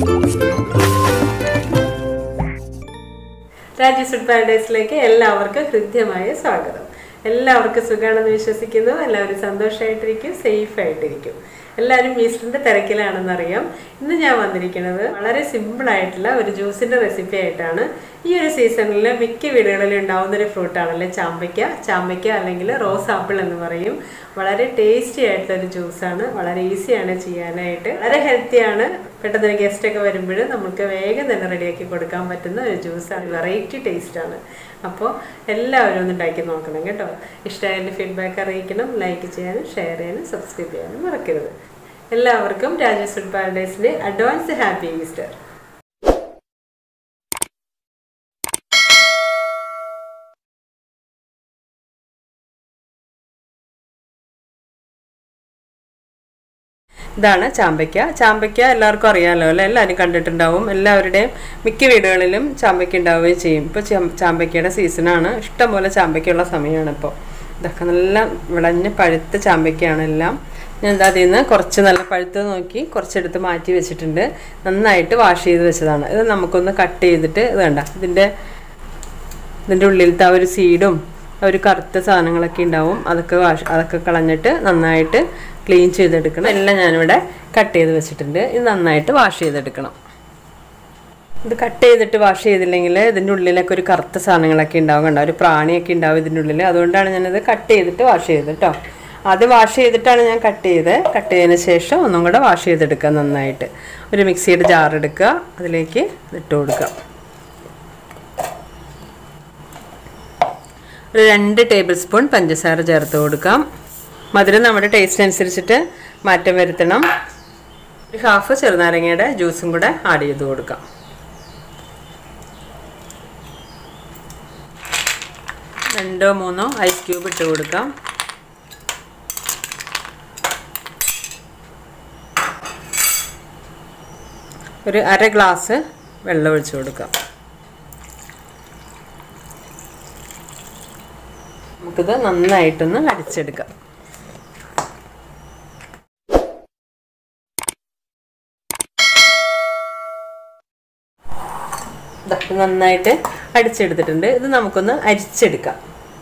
Rajis food paradise-ലേക്ക് എല്ലാവർക്കും ഹൃദ്യമായ സ്വാഗതം. എല്ലാവർക്കും സുഖാണെന്ന് വിശ്വസിക്കുന്നു. എല്ലാവരും സന്തോഷമായിട്ടിരിക്കും, സേഫ് ആയിട്ടിരിക്കും. എല്ലാവരും ഈസ്റ്ററിന്റെ തിരക്കിലാണെന്ന് അറിയാം. ഇന്ന് ഞാൻ വന്നിരിക്കുന്നത് വളരെ സിമ്പിൾ ആയിട്ടുള്ള ഒരു ജ്യൂസിന്റെ റെസിപ്പി ആയിട്ടാണ്. ഈ ഒരു സീസണിൽ മിക്ക വീടുകളിൽ ഉണ്ടാവുന്ന ഒരു ഫ്രൂട്ട് ആണല്ലേ ചാമ്പയ്ക്ക അല്ലെങ്കിൽ റോസ് ആപ്പിൾ എന്ന് പറയും. വളരെ ടേസ്റ്റി ആയിട്ടുള്ള ഒരു ജ്യൂസാണ്. വളരെ ഈസിയാണ് ചെയ്യാനായിട്ട്, വളരെ ഹെൽത്തിയാണ്. പെട്ടെന്ന് ഒരു ഗസ്റ്റ് ഒക്കെ വരുമ്പോൾ നമുക്ക് വേഗം തന്നെ റെഡിയാക്കി കൊടുക്കാൻ പറ്റുന്ന ഒരു ജ്യൂസാണ്. വെറൈറ്റി ടേസ്റ്റാണ്. അപ്പോൾ എല്ലാവരും ഒന്ന് ഉണ്ടാക്കി നോക്കണം കേട്ടോ. ഇഷ്ടമായതിൻ്റെ ഫീഡ്ബാക്ക് അറിയിക്കണം. ലൈക്ക് ചെയ്യാനും ഷെയർ ചെയ്യാനും സബ്സ്ക്രൈബ് ചെയ്യാനും മറക്കരുത്. എല്ലാവർക്കും രാജീസ് ഫുഡ് പാരഡൈസിൻ്റെ അഡ്വാൻസ് ഹാപ്പി ഈസ്റ്റർ. ഇതാണ് ചാമ്പയ്ക്ക എല്ലാവർക്കും അറിയാമല്ലോ അല്ലേ, എല്ലാവരും കണ്ടിട്ടുണ്ടാവും. എല്ലാവരുടെയും മിക്ക വീടുകളിലും ചാമ്പയ്ക്ക ഉണ്ടാവുകയും ചെയ്യും. ഇപ്പോൾ ചാമ്പയ്ക്കയുടെ സീസണാണ്. ഇഷ്ടംപോലെ ചാമ്പയ്ക്കുള്ള സമയമാണ് ഇപ്പോൾ. ഇതൊക്കെ നല്ല വിളഞ്ഞ് പഴുത്ത ചാമ്പയ്ക്കയാണ് എല്ലാം. ഞാൻ എന്താ അതിൽ നിന്ന് കുറച്ച് നല്ല പഴുത്തത് നോക്കി കുറച്ചെടുത്ത് മാറ്റി വെച്ചിട്ടുണ്ട്. നന്നായിട്ട് വാഷ് ചെയ്ത് വെച്ചതാണ്. ഇത് നമുക്കൊന്ന് കട്ട് ചെയ്തിട്ട് ഇത് വേണ്ട, ഇതിൻ്റെ ഉള്ളിലത്തെ ആ ഒരു സീഡും ഒരു കറുത്ത സാധനങ്ങളൊക്കെ ഉണ്ടാവും. അതൊക്കെ കളഞ്ഞിട്ട് നന്നായിട്ട് ക്ലീൻ ചെയ്തെടുക്കണം. എല്ലാം ഞാനിവിടെ കട്ട് ചെയ്ത് വെച്ചിട്ടുണ്ട്. ഇത് നന്നായിട്ട് വാഷ് ചെയ്തെടുക്കണം. ഇത് കട്ട് ചെയ്തിട്ട് വാഷ് ചെയ്തില്ലെങ്കിൽ ഇതിൻ്റെ ഉള്ളിലൊക്കെ ഒരു കറുത്ത സാധനങ്ങളൊക്കെ ഉണ്ടാവും. കണ്ടോ, ഒരു പ്രാണിയൊക്കെ ഉണ്ടാവും ഇതിൻ്റെ ഉള്ളിൽ. അതുകൊണ്ടാണ് ഞാനിത് കട്ട് ചെയ്തിട്ട് വാഷ് ചെയ്ത് കേട്ടോ. അത് വാഷ് ചെയ്തിട്ടാണ് ഞാൻ കട്ട് ചെയ്തതിന് ശേഷം ഒന്നും കൂടെ വാഷ് ചെയ്തെടുക്കുക നന്നായിട്ട്. ഒരു മിക്സിയുടെ ജാർ എടുക്കുക, അതിലേക്ക് ഇട്ട് കൊടുക്കുക. ഒരു 2 ടേബിൾ സ്പൂൺ പഞ്ചസാര ചേർത്ത് കൊടുക്കാം. മധുരം നമ്മുടെ ടേസ്റ്റ് അനുസരിച്ചിട്ട് മാറ്റം വരുത്തണം. ഒരു ഹാഫ് ചെറുനാരങ്ങയുടെ ജ്യൂസും കൂടെ ആഡ് ചെയ്ത് കൊടുക്കാം. രണ്ടോ മൂന്നോ ഐസ് ക്യൂബ് ഇട്ട് കൊടുക്കാം. ഒരു 1/2 ഗ്ലാസ് വെള്ളം ഒഴിച്ചു കൊടുക്കാം. നമുക്കിത് നന്നായിട്ടൊന്ന് അടിച്ചെടുക്കാം. നന്നായിട്ട് അടിച്ചെടുത്തിട്ടുണ്ട്. ഇത് നമുക്കൊന്ന് അരിച്ചെടുക്കാം.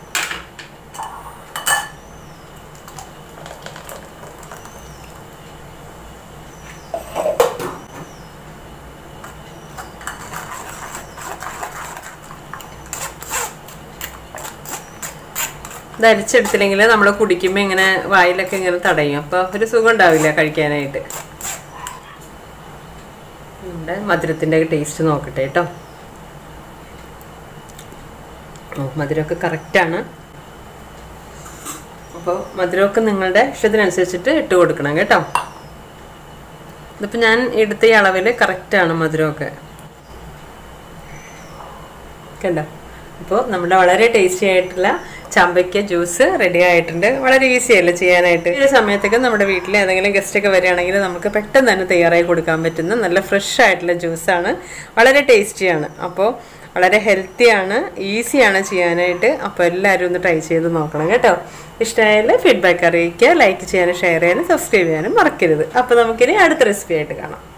ഇത് അരിച്ചെടുത്തില്ലെങ്കിൽ നമ്മൾ കുടിക്കുമ്പോൾ ഇങ്ങനെ വായിലൊക്കെ ഇങ്ങനെ തടയും. അപ്പോൾ ഒരു സുഖം ഉണ്ടാവില്ല കഴിക്കാനായിട്ട്. നമ്മുടെ മധുരത്തിൻ്റെ ടേസ്റ്റ് നോക്കട്ടെ കേട്ടോ. മധുരമൊക്കെ കറക്റ്റാണ്. അപ്പോൾ മധുരമൊക്കെ നിങ്ങളുടെ ഇഷ്ടത്തിനനുസരിച്ചിട്ട് ഇട്ട് കൊടുക്കണം കേട്ടോ. ഇതിപ്പോൾ ഞാൻ എടുത്ത ഈ അളവിൽ കറക്റ്റാണ് മധുരമൊക്കെ. കണ്ടോ? അപ്പോൾ നമ്മുടെ വളരെ ടേസ്റ്റി ആയിട്ടുള്ള ചാമ്പയ്ക്ക ജ്യൂസ് റെഡി ആയിട്ടുണ്ട്. വളരെ ഈസിയല്ലേ ചെയ്യാനായിട്ട്. ഈ സമയത്തൊക്കെ നമ്മുടെ വീട്ടിൽ ഏതെങ്കിലും ഗസ്റ്റൊക്കെ വരികയാണെങ്കിൽ നമുക്ക് പെട്ടെന്ന് തന്നെ തയ്യാറായി കൊടുക്കാൻ പറ്റുന്ന നല്ല ഫ്രഷ് ആയിട്ടുള്ള ജ്യൂസാണ്. വളരെ ടേസ്റ്റിയാണ്. അപ്പോൾ വളരെ ഹെൽത്തിയാണ്, ഈസിയാണ് ചെയ്യാനായിട്ട്. അപ്പോൾ എല്ലാവരും ഒന്ന് ട്രൈ ചെയ്ത് നോക്കണം കേട്ടോ. ഇഷ്ടമായാലും ഫീഡ്ബാക്ക് അറിയിക്കുക. ലൈക്ക് ചെയ്യാനും ഷെയർ ചെയ്യാനും സബ്സ്ക്രൈബ് ചെയ്യാനും മറക്കരുത്. അപ്പോൾ നമുക്കിനി അടുത്ത റെസിപ്പി ആയിട്ട് കാണാം.